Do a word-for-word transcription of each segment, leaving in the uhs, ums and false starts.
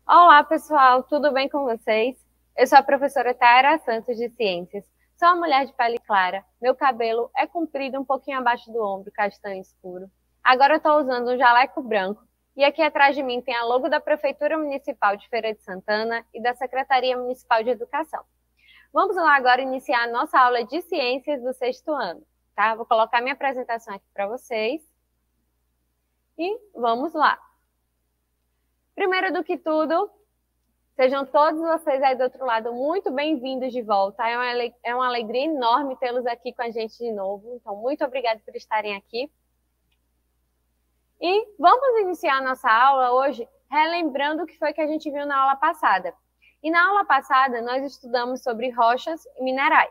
Olá, pessoal, tudo bem com vocês? Eu sou a professora Taira Santos de Ciências. Sou uma mulher de pele clara, meu cabelo é comprido um pouquinho abaixo do ombro, castanho escuro. Agora eu estou usando um jaleco branco e aqui atrás de mim tem a logo da Prefeitura Municipal de Feira de Santana e da Secretaria Municipal de Educação. Vamos lá agora iniciar a nossa aula de Ciências do sexto ano, tá? Vou colocar minha apresentação aqui para vocês e vamos lá. Primeiro do que tudo, sejam todos vocês aí do outro lado muito bem-vindos de volta. É uma, é uma alegria enorme tê-los aqui com a gente de novo. Então, muito obrigada por estarem aqui. E vamos iniciar a nossa aula hoje relembrando o que foi que a gente viu na aula passada. E na aula passada, nós estudamos sobre rochas e minerais.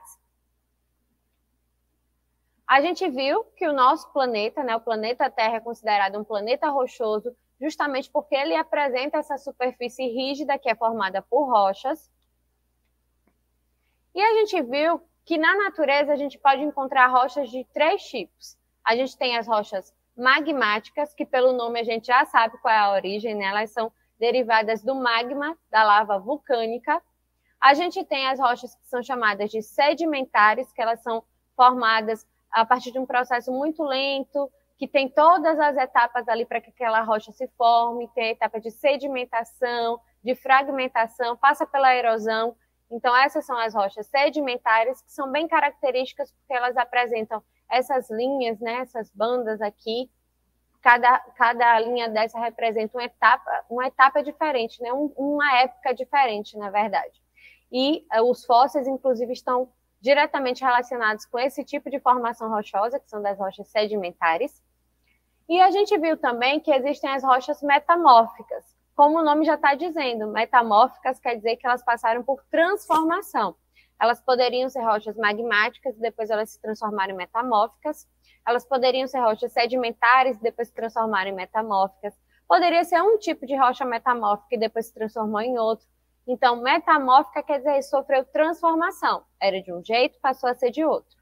A gente viu que o nosso planeta, né, o planeta Terra, é considerado um planeta rochoso, justamente porque ele apresenta essa superfície rígida que é formada por rochas. E a gente viu que na natureza a gente pode encontrar rochas de três tipos. A gente tem as rochas magmáticas, que pelo nome a gente já sabe qual é a origem, né? Elas são derivadas do magma, da lava vulcânica. A gente tem as rochas que são chamadas de sedimentares, que elas são formadas a partir de um processo muito lento, que tem todas as etapas ali para que aquela rocha se forme, tem a etapa de sedimentação, de fragmentação, passa pela erosão. Então, essas são as rochas sedimentares, que são bem características porque elas apresentam essas linhas, né, essas bandas aqui. Cada, cada linha dessa representa uma etapa, uma etapa diferente, né, um, uma época diferente, na verdade. E uh, os fósseis, inclusive, estão diretamente relacionados com esse tipo de formação rochosa, que são das rochas sedimentares. E a gente viu também que existem as rochas metamórficas. Como o nome já está dizendo, metamórficas quer dizer que elas passaram por transformação. Elas poderiam ser rochas magmáticas e depois elas se transformaram em metamórficas. Elas poderiam ser rochas sedimentares e depois se transformaram em metamórficas. Poderia ser um tipo de rocha metamórfica e depois se transformou em outro. Então, metamórfica quer dizer que sofreu transformação. Era de um jeito, passou a ser de outro.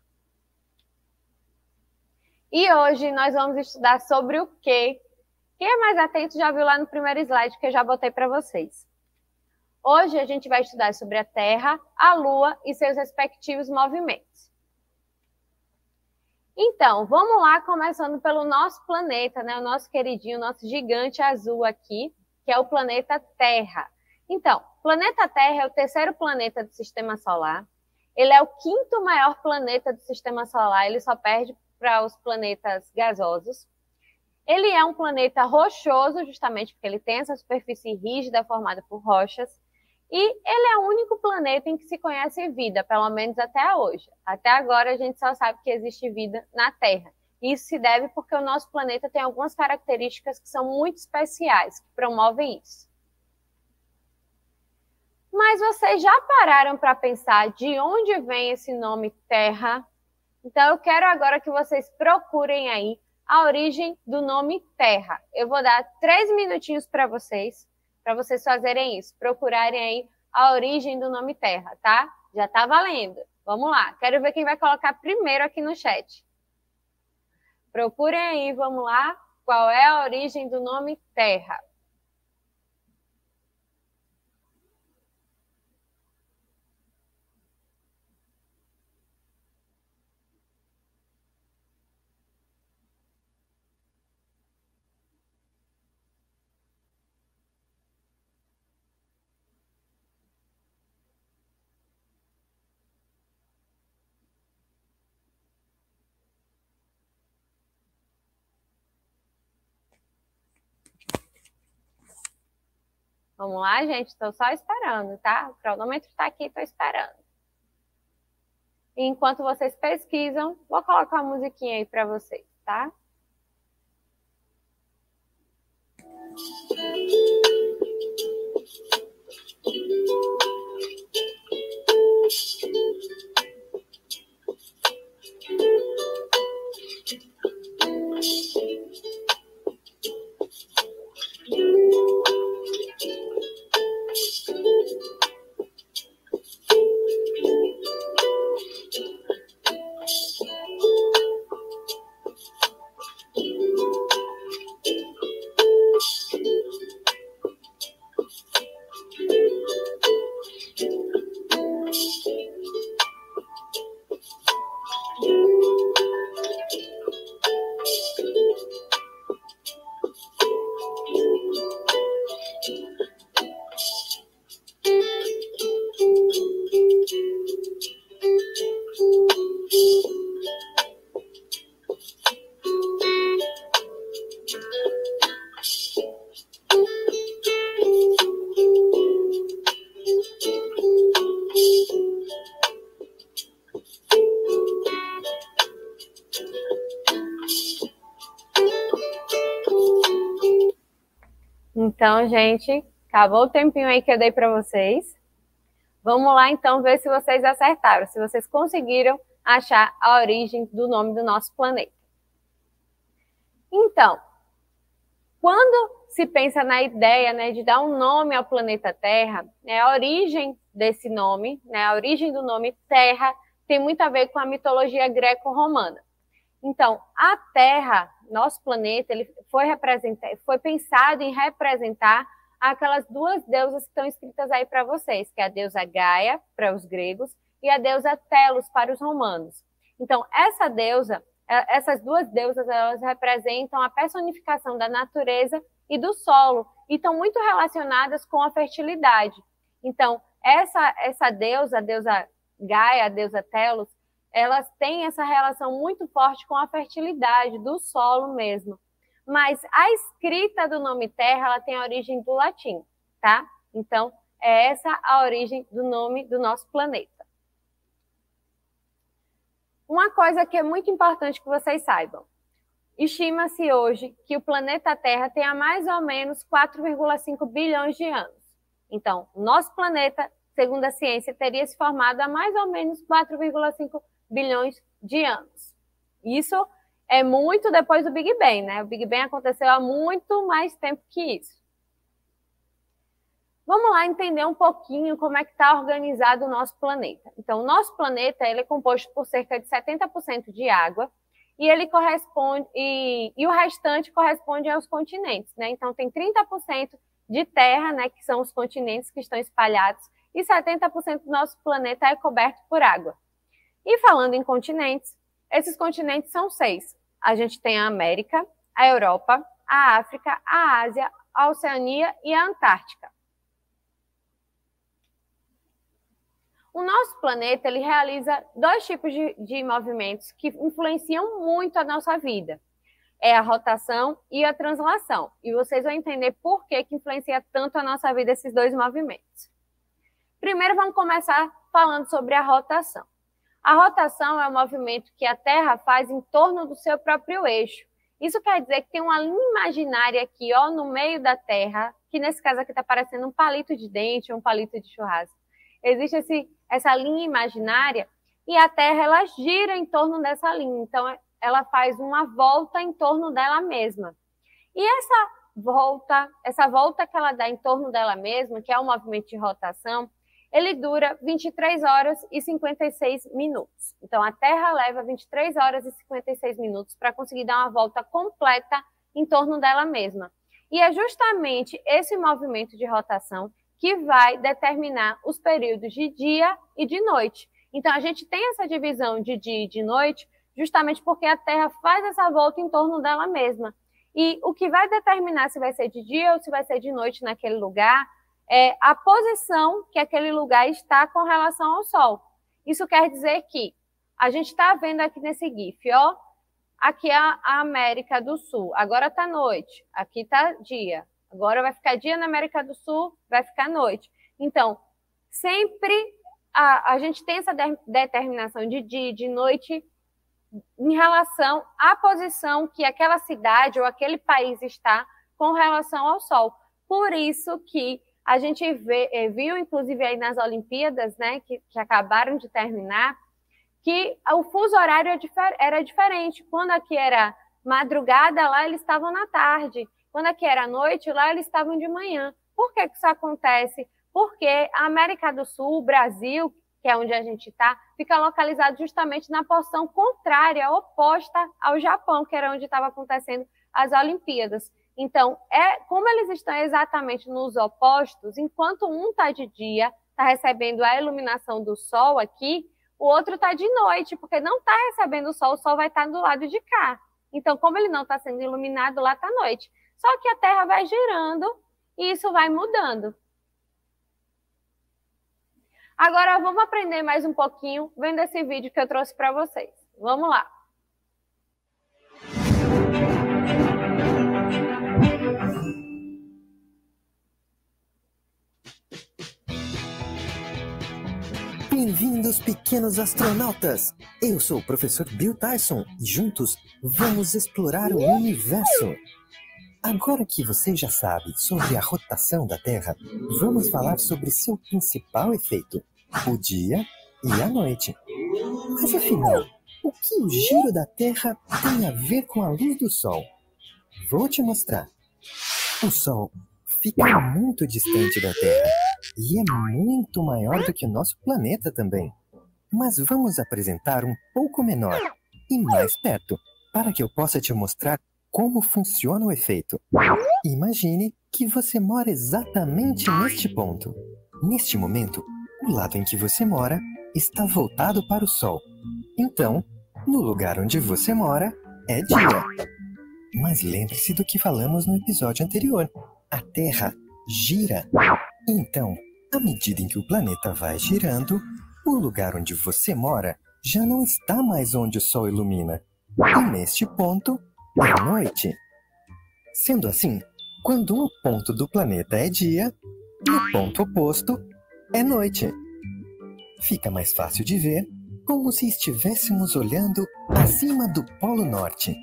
E hoje nós vamos estudar sobre o quê? Quem é mais atento já viu lá no primeiro slide que eu já botei para vocês. Hoje a gente vai estudar sobre a Terra, a Lua e seus respectivos movimentos. Então, vamos lá, começando pelo nosso planeta, né? O nosso queridinho, o nosso gigante azul aqui, que é o planeta Terra. Então, o planeta Terra é o terceiro planeta do Sistema Solar. Ele é o quinto maior planeta do Sistema Solar, ele só perde para os planetas gasosos. Ele é um planeta rochoso, justamente porque ele tem essa superfície rígida formada por rochas. E ele é o único planeta em que se conhece vida, pelo menos até hoje. Até agora a gente só sabe que existe vida na Terra. Isso se deve porque o nosso planeta tem algumas características que são muito especiais, que promovem isso. Mas vocês já pararam para pensar de onde vem esse nome Terra? Então, eu quero agora que vocês procurem aí a origem do nome Terra. Eu vou dar três minutinhos para vocês, para vocês fazerem isso, procurarem aí a origem do nome Terra, tá? Já tá valendo. Vamos lá. Quero ver quem vai colocar primeiro aqui no chat. Procurem aí, vamos lá. Qual é a origem do nome Terra? Vamos lá, gente? Estou só esperando, tá? O cronômetro está aqui, estou esperando. E enquanto vocês pesquisam, vou colocar uma musiquinha aí para vocês, tá? Então, gente, acabou o tempinho aí que eu dei para vocês. Vamos lá, então, ver se vocês acertaram, se vocês conseguiram achar a origem do nome do nosso planeta. Então, quando se pensa na ideia, né, de dar um nome ao planeta Terra, né, a origem desse nome, né, a origem do nome Terra, tem muito a ver com a mitologia greco-romana. Então, a Terra, nosso planeta, ele foi, foi pensado em representar aquelas duas deusas que estão escritas aí para vocês, que é a deusa Gaia, para os gregos, e a deusa Telos, para os romanos. Então, essa deusa, essas duas deusas, elas representam a personificação da natureza e do solo, e estão muito relacionadas com a fertilidade. Então, essa, essa deusa, a deusa Gaia, a deusa Telos, elas têm essa relação muito forte com a fertilidade do solo mesmo. Mas a escrita do nome Terra, ela tem a origem do latim, tá? Então, é essa a origem do nome do nosso planeta. Uma coisa que é muito importante que vocês saibam. Estima-se hoje que o planeta Terra tem há mais ou menos quatro vírgula cinco bilhões de anos. Então, o nosso planeta, segundo a ciência, teria se formado há mais ou menos quatro vírgula cinco bilhões de anos. Isso é muito depois do Big Bang, né? O Big Bang aconteceu há muito mais tempo que isso. Vamos lá entender um pouquinho como é que está organizado o nosso planeta. Então, o nosso planeta ele é composto por cerca de setenta por cento de água e ele corresponde e, e o restante corresponde aos continentes, né? Então, tem trinta por cento de terra, né, que são os continentes que estão espalhados, e setenta por cento do nosso planeta é coberto por água. E falando em continentes, esses continentes são seis. A gente tem a América, a Europa, a África, a Ásia, a Oceania e a Antártica. O nosso planeta ele realiza dois tipos de, de movimentos que influenciam muito a nossa vida. É a rotação e a translação. E vocês vão entender por que, que influencia tanto a nossa vida esses dois movimentos. Primeiro, vamos começar falando sobre a rotação. A rotação é o movimento que a Terra faz em torno do seu próprio eixo. Isso quer dizer que tem uma linha imaginária aqui, ó, no meio da Terra, que nesse caso aqui está parecendo um palito de dente, um palito de churrasco. Existe esse, essa linha imaginária e a Terra ela gira em torno dessa linha. Então, ela faz uma volta em torno dela mesma. E essa volta, essa volta que ela dá em torno dela mesma, que é o movimento de rotação, ele dura vinte e três horas e cinquenta e seis minutos. Então, a Terra leva vinte e três horas e cinquenta e seis minutos para conseguir dar uma volta completa em torno dela mesma. E é justamente esse movimento de rotação que vai determinar os períodos de dia e de noite. Então, a gente tem essa divisão de dia e de noite justamente porque a Terra faz essa volta em torno dela mesma. E o que vai determinar se vai ser de dia ou se vai ser de noite naquele lugar é a posição que aquele lugar está com relação ao Sol. Isso quer dizer que a gente está vendo aqui nesse GIF, ó, aqui é a América do Sul, agora está noite, aqui está dia. Agora vai ficar dia na América do Sul, vai ficar noite. Então, sempre a, a gente tem essa de, determinação de dia e de noite em relação à posição que aquela cidade ou aquele país está com relação ao Sol. Por isso que a gente vê, viu, inclusive, aí nas Olimpíadas, né, que, que acabaram de terminar, que o fuso horário era diferente. Quando aqui era madrugada, lá eles estavam na tarde. Quando aqui era noite, lá eles estavam de manhã. Por que que isso acontece? Porque a América do Sul, o Brasil, que é onde a gente está, fica localizado justamente na porção contrária, oposta ao Japão, que era onde estava acontecendo as Olimpíadas. Então, é, como eles estão exatamente nos opostos, enquanto um está de dia, está recebendo a iluminação do sol aqui, o outro está de noite, porque não está recebendo o sol, o sol vai estar do lado de cá. Então, como ele não está sendo iluminado, lá está noite. Só que a Terra vai girando e isso vai mudando. Agora, vamos aprender mais um pouquinho vendo esse vídeo que eu trouxe para vocês. Vamos lá. Bem-vindos, pequenos astronautas! Eu sou o professor Bill Tyson e juntos vamos explorar o universo. Agora que você já sabe sobre a rotação da Terra, vamos falar sobre seu principal efeito, o dia e a noite. Mas afinal, o que o giro da Terra tem a ver com a luz do Sol? Vou te mostrar. O Sol fica muito distante da Terra e é muito maior do que o nosso planeta também. Mas vamos apresentar um pouco menor e mais perto, para que eu possa te mostrar como funciona o efeito. Imagine que você mora exatamente neste ponto. Neste momento, o lado em que você mora está voltado para o Sol. Então, no lugar onde você mora, é dia. Mas lembre-se do que falamos no episódio anterior. A Terra gira. Então, à medida em que o planeta vai girando, o lugar onde você mora já não está mais onde o Sol ilumina. E neste ponto, é noite. Sendo assim, quando um ponto do planeta é dia, no ponto oposto é noite. Fica mais fácil de ver, como se estivéssemos olhando acima do Polo Norte.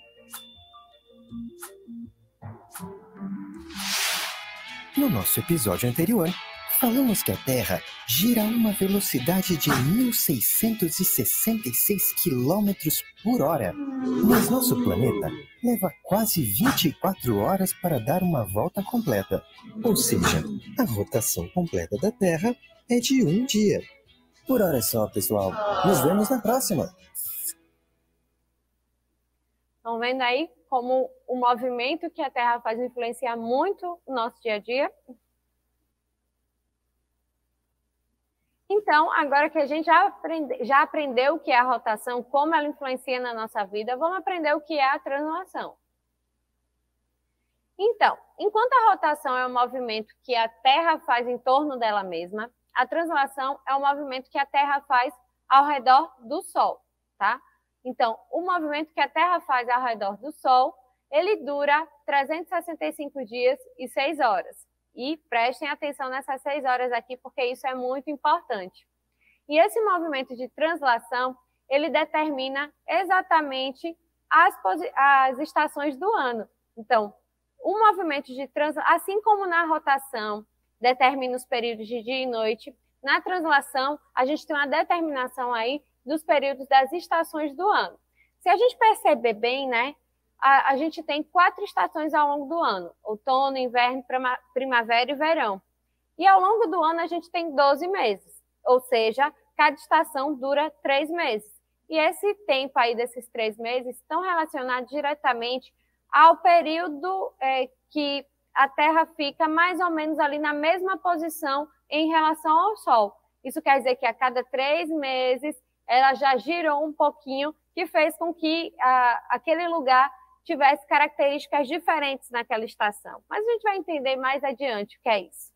No nosso episódio anterior, falamos que a Terra gira a uma velocidade de mil seiscentos e sessenta e seis quilômetros por hora, mas nosso planeta leva quase vinte e quatro horas para dar uma volta completa. Ou seja, a rotação completa da Terra é de um dia. Por hora só, pessoal. Nos vemos na próxima. Estão vendo aí como o movimento que a Terra faz influencia muito o nosso dia a dia? Então, agora que a gente já, aprende, já aprendeu o que é a rotação, como ela influencia na nossa vida, vamos aprender o que é a translação. Então, enquanto a rotação é o movimento que a Terra faz em torno dela mesma, a translação é o movimento que a Terra faz ao redor do Sol, tá? Então, o movimento que a Terra faz ao redor do Sol, ele dura trezentos e sessenta e cinco dias e seis horas. E prestem atenção nessas seis horas aqui, porque isso é muito importante. E esse movimento de translação, ele determina exatamente as, as estações do ano. Então, o movimento de translação, assim como na rotação, determina os períodos de dia e noite, na translação, a gente tem uma determinação aí dos períodos das estações do ano. Se a gente perceber bem, né, a, a gente tem quatro estações ao longo do ano: outono, inverno, primavera e verão. E ao longo do ano a gente tem doze meses, ou seja, cada estação dura três meses. E esse tempo aí desses três meses estão relacionados diretamente ao período é, que a Terra fica mais ou menos ali na mesma posição em relação ao Sol. Isso quer dizer que a cada três meses ela já girou um pouquinho, que fez com que a, aquele lugar tivesse características diferentes naquela estação. Mas a gente vai entender mais adiante o que é isso.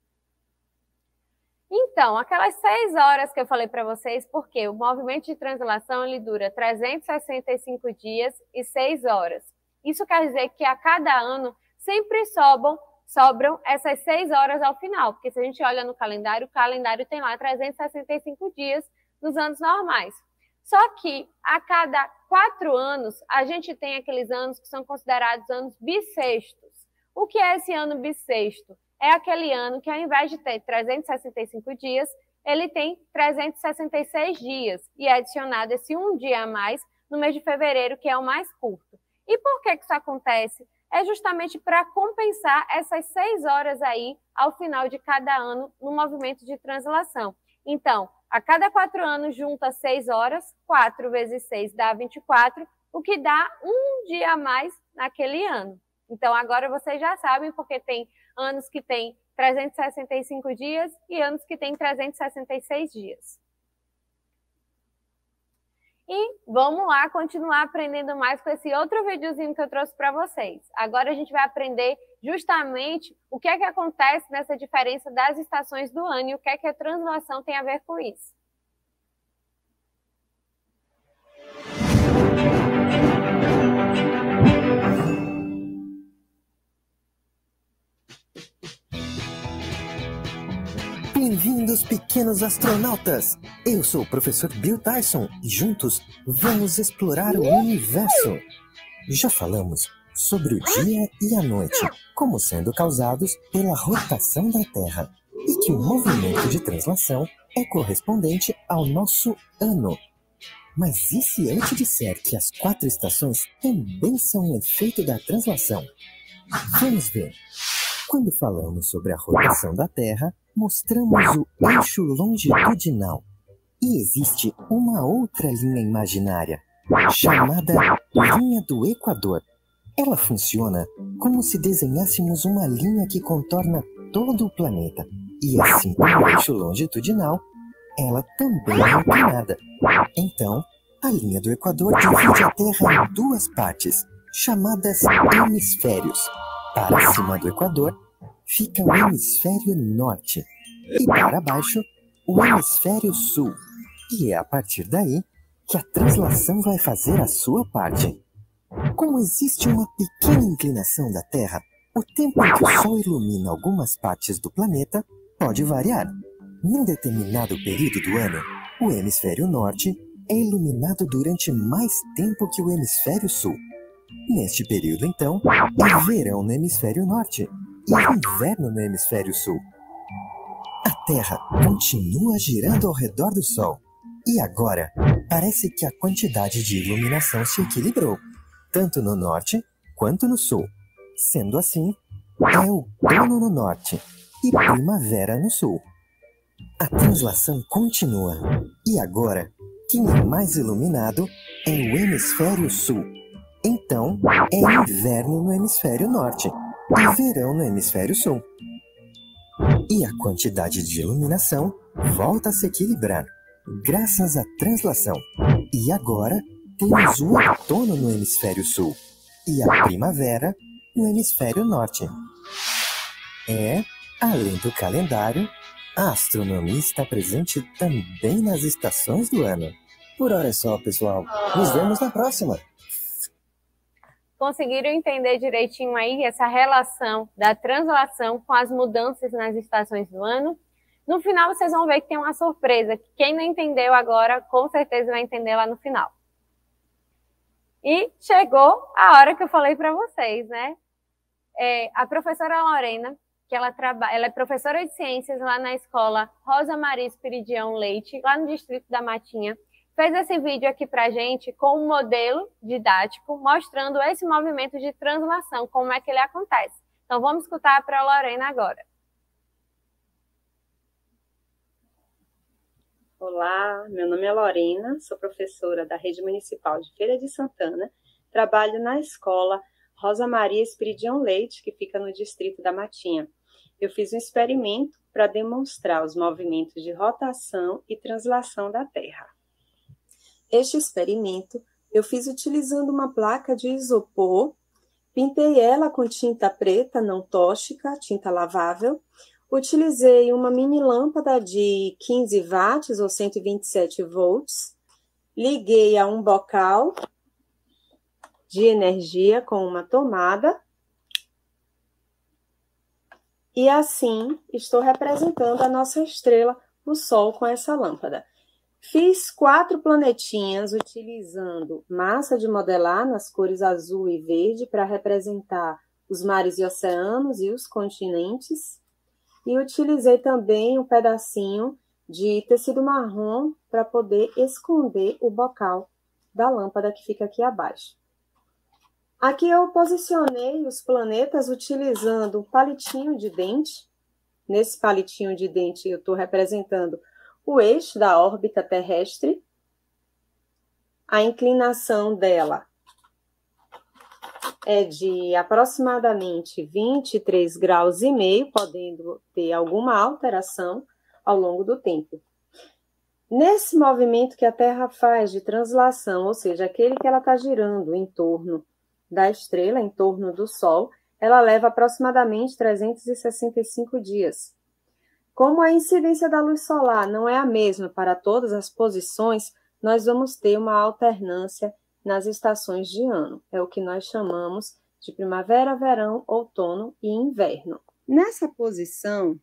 Então, aquelas seis horas que eu falei para vocês, porque o movimento de translação ele dura trezentos e sessenta e cinco dias e seis horas. Isso quer dizer que a cada ano sempre sobram, sobram essas seis horas ao final, porque se a gente olha no calendário, o calendário tem lá trezentos e sessenta e cinco dias nos anos normais. Só que a cada quatro anos, a gente tem aqueles anos que são considerados anos bissextos. O que é esse ano bissexto? É aquele ano que, ao invés de ter trezentos e sessenta e cinco dias, ele tem trezentos e sessenta e seis dias. E é adicionado esse um dia a mais no mês de fevereiro, que é o mais curto. E por que que isso acontece? É justamente para compensar essas seis horas aí, ao final de cada ano, no movimento de translação. Então, a cada quatro anos junta seis horas, quatro vezes seis dá vinte e quatro, o que dá um dia a mais naquele ano. Então, agora vocês já sabem, porque tem anos que tem trezentos e sessenta e cinco dias e anos que tem trezentos e sessenta e seis dias. E vamos lá continuar aprendendo mais com esse outro videozinho que eu trouxe para vocês. Agora a gente vai aprender justamente o que é que acontece nessa diferença das estações do ano e o que é que a translação tem a ver com isso. Bem-vindos, pequenos astronautas! Eu sou o professor Bill Tyson e juntos vamos explorar o universo. Já falamos sobre o dia e a noite, como sendo causados pela rotação da Terra, e que o movimento de translação é correspondente ao nosso ano. Mas e se eu te disser que as quatro estações também são um efeito da translação? Vamos ver. Quando falamos sobre a rotação da Terra, mostramos o eixo longitudinal. E existe uma outra linha imaginária, chamada linha do Equador. Ela funciona como se desenhássemos uma linha que contorna todo o planeta. E assim como o eixo longitudinal, ela também é inclinada. Então, a linha do Equador divide a Terra em duas partes, chamadas hemisférios. Para cima do Equador, fica o hemisfério norte, e para baixo, o hemisfério sul. E é a partir daí que a translação vai fazer a sua parte. Como existe uma pequena inclinação da Terra, o tempo em que o Sol ilumina algumas partes do planeta pode variar. Num determinado período do ano, o hemisfério norte é iluminado durante mais tempo que o hemisfério sul. Neste período, então, é verão no hemisfério norte e inverno no hemisfério sul. A Terra continua girando ao redor do Sol. E agora, parece que a quantidade de iluminação se equilibrou, tanto no norte quanto no sul. Sendo assim, é outono no norte e primavera no sul. A translação continua. E agora, quem é mais iluminado é o hemisfério sul. Então, é inverno no hemisfério norte e verão no hemisfério sul. E a quantidade de iluminação volta a se equilibrar, graças à translação. E agora, temos o outono no hemisfério sul e a primavera no hemisfério norte. É, além do calendário, a astronomia está presente também nas estações do ano. Por hora é só, pessoal. Nos vemos na próxima! Conseguiram entender direitinho aí essa relação da translação com as mudanças nas estações do ano? No final vocês vão ver que tem uma surpresa, que quem não entendeu agora, com certeza vai entender lá no final. E chegou a hora que eu falei para vocês, né? É, a professora Lorena, que ela, trabalha, ela é professora de ciências lá na escola Rosa Maria Esperidião Leite, lá no distrito da Matinha, fez esse vídeo aqui pra gente com um modelo didático mostrando esse movimento de translação, como é que ele acontece. Então vamos escutar para a Lorena agora. Olá, meu nome é Lorena, sou professora da Rede Municipal de Feira de Santana, trabalho na escola Rosa Maria Esperidião Leite, que fica no distrito da Matinha. Eu fiz um experimento para demonstrar os movimentos de rotação e translação da Terra. Este experimento eu fiz utilizando uma placa de isopor, pintei ela com tinta preta não tóxica, tinta lavável, utilizei uma mini lâmpada de quinze watts ou cento e vinte e sete volts, liguei a um bocal de energia com uma tomada e assim estou representando a nossa estrela, o Sol, com essa lâmpada. Fiz quatro planetinhas utilizando massa de modelar nas cores azul e verde para representar os mares e oceanos e os continentes. E utilizei também um pedacinho de tecido marrom para poder esconder o bocal da lâmpada que fica aqui abaixo. Aqui eu posicionei os planetas utilizando um palitinho de dente. Nesse palitinho de dente eu estou representando o eixo da órbita terrestre. A inclinação dela é de aproximadamente vinte e três graus e meio, podendo ter alguma alteração ao longo do tempo. Nesse movimento que a Terra faz de translação, ou seja, aquele que ela está girando em torno da estrela, em torno do Sol, ela leva aproximadamente trezentos e sessenta e cinco dias. Como a incidência da luz solar não é a mesma para todas as posições, nós vamos ter uma alternância nas estações de ano. É o que nós chamamos de primavera, verão, outono e inverno. Nessa posição,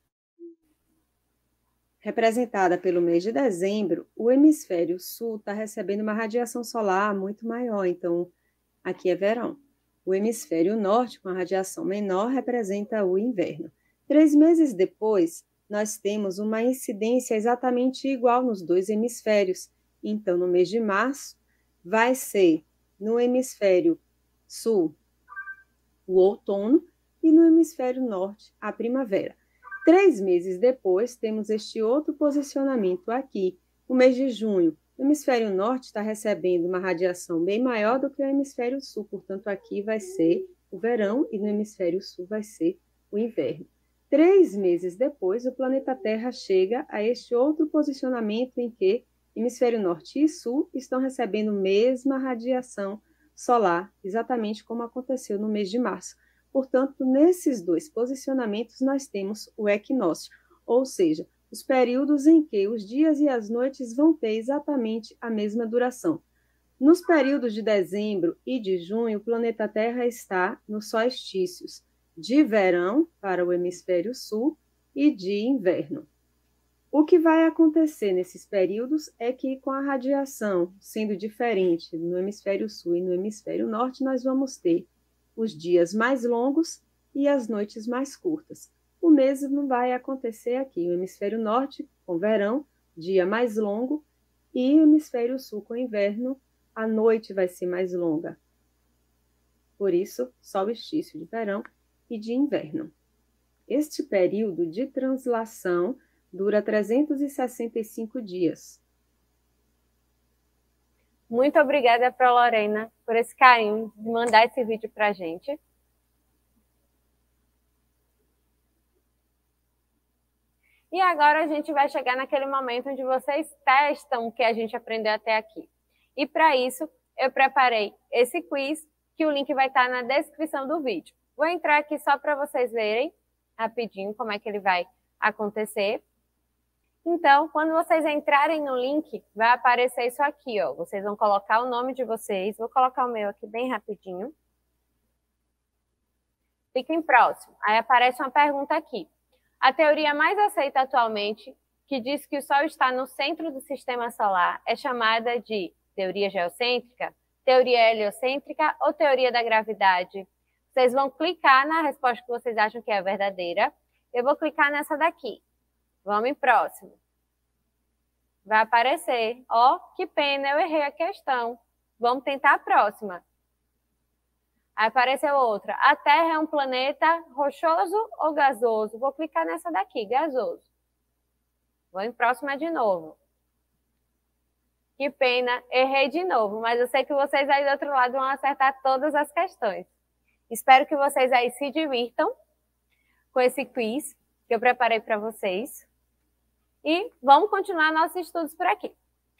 representada pelo mês de dezembro, o hemisfério sul está recebendo uma radiação solar muito maior, então aqui é verão. O hemisfério norte, com a radiação menor, representa o inverno. Três meses depois, nós temos uma incidência exatamente igual nos dois hemisférios. Então, no mês de março, vai ser no hemisfério sul o outono e no hemisfério norte a primavera. Três meses depois, temos este outro posicionamento aqui. O mês de junho, o hemisfério norte está recebendo uma radiação bem maior do que o hemisfério sul, portanto, aqui vai ser o verão e no hemisfério sul vai ser o inverno. Três meses depois, o planeta Terra chega a este outro posicionamento em que hemisfério norte e sul estão recebendo a mesma radiação solar, exatamente como aconteceu no mês de março. Portanto, nesses dois posicionamentos, nós temos o equinócio, ou seja, os períodos em que os dias e as noites vão ter exatamente a mesma duração. Nos períodos de dezembro e de junho, o planeta Terra está nos solstícios de verão para o hemisfério sul e de inverno. O que vai acontecer nesses períodos é que, com a radiação sendo diferente no hemisfério sul e no hemisfério norte, nós vamos ter os dias mais longos e as noites mais curtas. O mesmo vai acontecer aqui, o hemisfério norte com verão, dia mais longo, e o hemisfério sul com inverno, a noite vai ser mais longa. Por isso, solstício de verão e de inverno. Este período de translação dura trezentos e sessenta e cinco dias. Muito obrigada para a Lorena por esse carinho de mandar esse vídeo para a gente. E agora a gente vai chegar naquele momento onde vocês testam o que a gente aprendeu até aqui. E para isso, eu preparei esse quiz, que o link vai estar na descrição do vídeo. Vou entrar aqui só para vocês verem rapidinho como é que ele vai acontecer. Então, quando vocês entrarem no link, vai aparecer isso aqui, ó. Vocês vão colocar o nome de vocês. Vou colocar o meu aqui bem rapidinho. Fiquem próximos. Aí aparece uma pergunta aqui. A teoria mais aceita atualmente, que diz que o Sol está no centro do sistema solar, é chamada de teoria geocêntrica, teoria heliocêntrica ou teoria da gravidade? Vocês vão clicar na resposta que vocês acham que é a verdadeira. Eu vou clicar nessa daqui. Vamos em próximo. Vai aparecer. Ó, oh, que pena, eu errei a questão. Vamos tentar a próxima. Aí apareceu outra. A Terra é um planeta rochoso ou gasoso? Vou clicar nessa daqui, gasoso. Vou em próxima de novo. Que pena, errei de novo, mas eu sei que vocês aí do outro lado vão acertar todas as questões. Espero que vocês aí se divirtam com esse quiz que eu preparei para vocês. E vamos continuar nossos estudos por aqui.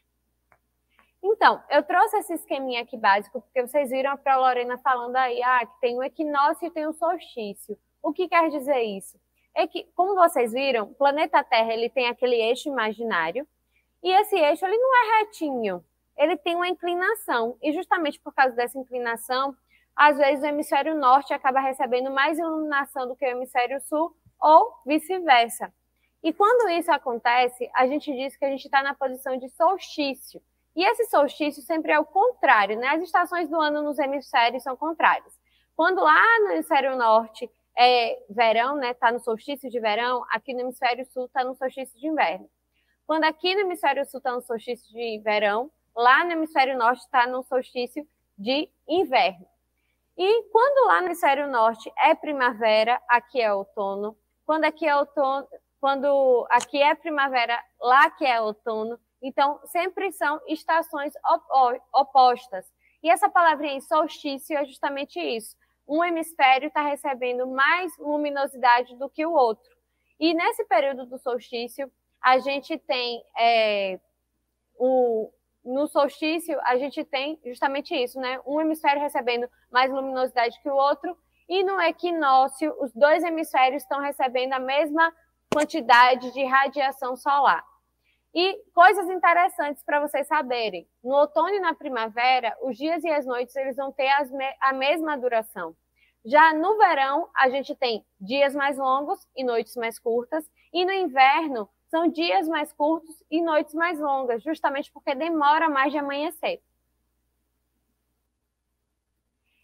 Então, eu trouxe esse esqueminha aqui básico, porque vocês viram a Lorena falando aí, ah, que tem um equinócio e tem um solstício. O que quer dizer isso? É que, como vocês viram, o planeta Terra ele tem aquele eixo imaginário, e esse eixo ele não é retinho, ele tem uma inclinação, e justamente por causa dessa inclinação, às vezes o hemisfério norte acaba recebendo mais iluminação do que o hemisfério sul, ou vice-versa. E quando isso acontece, a gente diz que a gente está na posição de solstício. E esse solstício sempre é o contrário, né? As estações do ano nos hemisférios são contrárias. Quando lá no hemisfério norte é verão, né? Está no solstício de verão, aqui no hemisfério sul está no solstício de inverno. Quando aqui no hemisfério sul está no solstício de verão, lá no hemisfério norte está no solstício de inverno. E quando lá no hemisfério norte é primavera, aqui é outono. Quando aqui é outono, quando aqui é primavera, lá que é outono. Então, sempre são estações opostas. E essa palavrinha aí, solstício, é justamente isso. Um hemisfério está recebendo mais luminosidade do que o outro. E nesse período do solstício, a gente tem, é, o, no solstício, a gente tem justamente isso, né? Um hemisfério recebendo mais luminosidade que o outro. E no equinócio, os dois hemisférios estão recebendo a mesma quantidade de radiação solar. E coisas interessantes para vocês saberem. No outono e na primavera, os dias e as noites eles vão ter as me a mesma duração. Já no verão, a gente tem dias mais longos e noites mais curtas. E no inverno, são dias mais curtos e noites mais longas, justamente porque demora mais de amanhecer.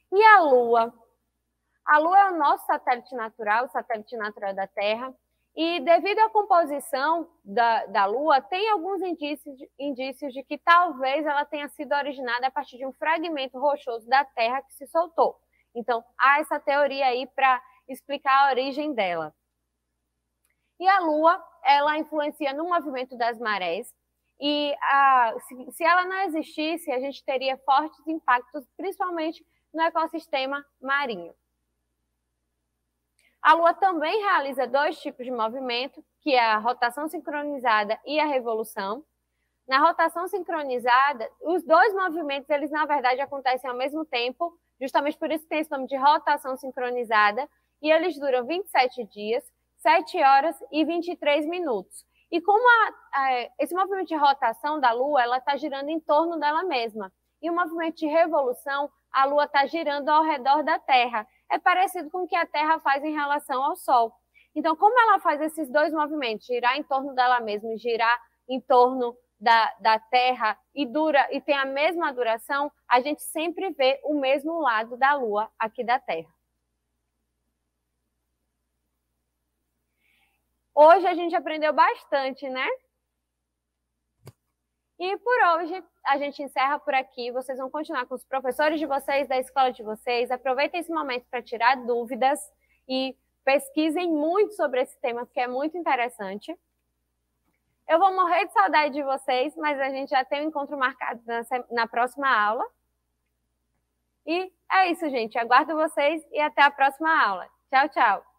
E a Lua? A Lua é o nosso satélite natural, o satélite natural da Terra, e devido à composição da, da Lua, tem alguns indícios, indícios de que talvez ela tenha sido originada a partir de um fragmento rochoso da Terra que se soltou. Então, há essa teoria aí para explicar a origem dela. E a Lua, ela influencia no movimento das marés, e a, se, se ela não existisse, a gente teria fortes impactos, principalmente no ecossistema marinho. A Lua também realiza dois tipos de movimento, que é a rotação sincronizada e a revolução. Na rotação sincronizada, os dois movimentos, eles na verdade acontecem ao mesmo tempo, justamente por isso que tem esse nome de rotação sincronizada, e eles duram vinte e sete dias, sete horas e vinte e três minutos. E como a, a, esse movimento de rotação da Lua, ela está girando em torno dela mesma, e o movimento de revolução, a Lua está girando ao redor da Terra. É parecido com o que a Terra faz em relação ao Sol. Então, como ela faz esses dois movimentos, girar em torno dela mesma e girar em torno da, da Terra, e, dura, e tem a mesma duração, a gente sempre vê o mesmo lado da Lua aqui da Terra. Hoje a gente aprendeu bastante, né? E por hoje a gente encerra por aqui. Vocês vão continuar com os professores de vocês, da escola de vocês. Aproveitem esse momento para tirar dúvidas e pesquisem muito sobre esse tema, porque é muito interessante. Eu vou morrer de saudade de vocês, mas a gente já tem um encontro marcado na, na próxima aula. E é isso, gente. Aguardo vocês e até a próxima aula. Tchau, tchau.